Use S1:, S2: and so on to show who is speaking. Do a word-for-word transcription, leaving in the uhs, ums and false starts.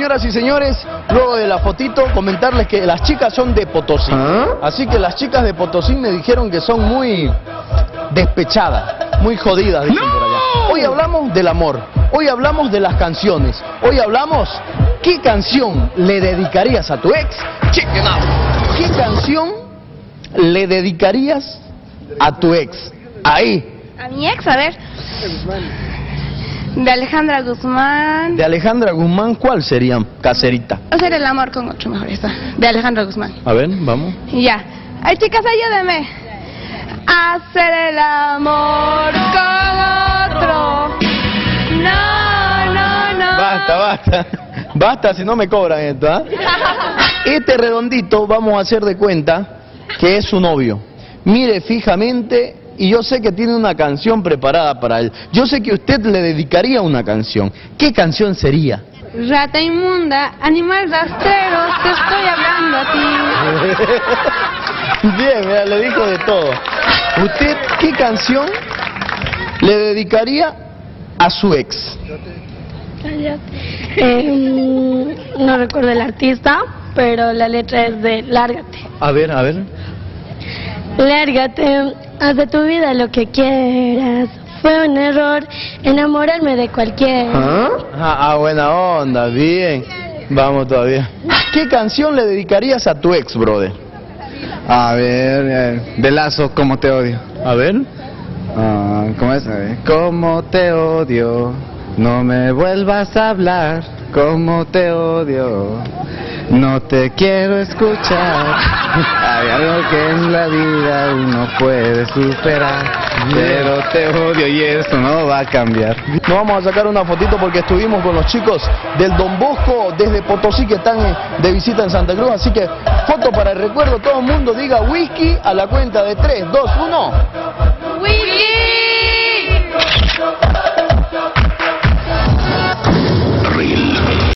S1: señoras y señores, luego de la fotito, comentarles que las chicas son de Potosí.
S2: ¿Ah?
S1: Así que las chicas de Potosí me dijeron que son muy despechadas, muy jodidas, dicen
S2: ¡No!
S1: por allá. Hoy hablamos del amor, hoy hablamos de las canciones, hoy hablamos, ¿qué canción le dedicarías a tu ex? Chicken out. ¿Qué canción le dedicarías a tu ex? Ahí.
S3: A mi ex, a ver. De Alejandra Guzmán.
S1: De Alejandra Guzmán, ¿cuál sería, caserita?
S3: Hacer el amor con otro, mejor esta. De Alejandra Guzmán.
S1: A ver, vamos.
S3: Y ya. Ay, chicas, ayúdenme. Hacer el amor con otro. No, no, no.
S1: Basta, basta. Basta si no me cobran esto, ¿ah? Este redondito vamos a hacer de cuenta que es su novio. Mire fijamente y yo sé que tiene una canción preparada para él. Yo sé que usted le dedicaría una canción. ¿Qué canción sería?
S3: Rata inmunda, animal rastrero, te estoy hablando a ti.
S1: Bien, mira, le dijo de todo. ¿Usted qué canción le dedicaría a su ex?
S4: Eh, no recuerdo el artista, pero la letra es de Lárgate.
S1: A ver, a ver.
S4: Lárgate, haz de tu vida lo que quieras. Fue un error enamorarme de cualquiera.
S1: ¿Ah? Ah, ah, buena onda, bien. Vamos todavía. ¿Qué canción le dedicarías a tu ex, brother?
S2: A ver, eh, de Lazo, ¿cómo te odio?
S1: A ver.
S2: Ah, ¿Cómo es? Eh, ¿Cómo te odio? No me vuelvas a hablar. ¿Cómo te odio? No te quiero escuchar. Hay algo que en la vida uno puede superar, pero te odio y eso no va a cambiar.
S1: Nos vamos a sacar una fotito porque estuvimos con los chicos del Don Bosco desde Potosí que están de visita en Santa Cruz. Así que foto para el recuerdo. Todo el mundo diga whisky a la cuenta de tres, dos, uno.